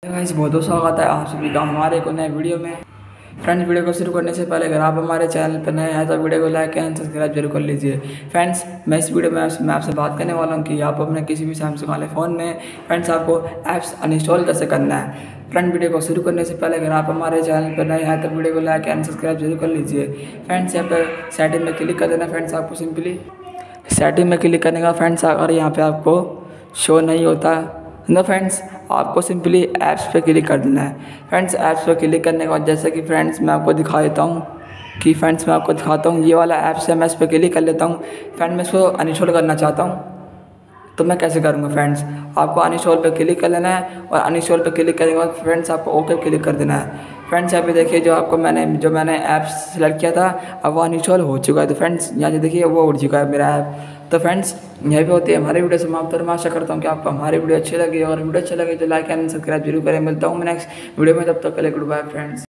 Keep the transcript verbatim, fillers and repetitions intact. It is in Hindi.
गाइस बहुत बहुत स्वागत है आप सभी का हमारे को नए वीडियो में। फ्रेंड्स, वीडियो को शुरू करने से पहले अगर आप हमारे चैनल पर नए हैं तो वीडियो को लाइक एंड सब्सक्राइब जरूर कर लीजिए। फ्रेंड्स, मैं इस वीडियो में मैं आपसे बात करने वाला हूं कि आप अपने किसी भी सैमसंग वाले फ़ोन में फ्रेंड्स आपको ऐप्स अनइंस्टॉल कैसे करना है। फ्रेंड, वीडियो को शुरू करने से पहले अगर आप हमारे चैनल पर नए हैं तो वीडियो को लाइक एंड सब्सक्राइब जरूर कर लीजिए। फ्रेंड्स, यहाँ पर सेटिंग में क्लिक कर देना। फ्रेंड्स, आपको सिंपली सेटिंग में क्लिक करने का फ्रेंड्स अगर यहाँ पे आपको शो नहीं होता ना फ्रेंड्स, आपको सिंपली ऐप्स पे क्लिक कर देना है। फ्रेंड्स, ऐप्स पे क्लिक करने के बाद जैसे कि फ्रेंड्स मैं आपको दिखा देता हूँ कि फ्रेंड्स मैं आपको दिखाता हूँ ये वाला ऐप्स है, मैं इस पर क्लिक कर लेता हूँ। फ्रेंड, मैं इसको अनइंस्टॉल करना चाहता हूँ तो मैं कैसे करूँगा। फ्रेंड्स, आपको अनइंस्टॉल पे क्लिक कर लेना है और अनइंस्टॉल पे क्लिक करने के बाद फ्रेंड्स आपको ओके क्लिक कर देना है। फ्रेंड्स, यहाँ पे देखिए जो आपको मैंने जो मैंने ऐप्स सेलेक्ट किया था अब वो अनइंस्टॉल हो चुका है। तो फ्रेंड्स यहाँ से देखिए वो उड़ चुका है मेरा ऐप। तो फ्रेंड्स, यहीं पे होती है हमारी वीडियो समाप्त और मैं आशा करता हूँ कि आपको हमारी वीडियो अच्छी लगी। और वीडियो अच्छी लगी तो लाइक एंड सब्सक्राइब जरूर करें। मिलता हूँ मैं नेक्स्ट वीडियो में, तब तक के लिए गुड बाय फ्रेंड्स।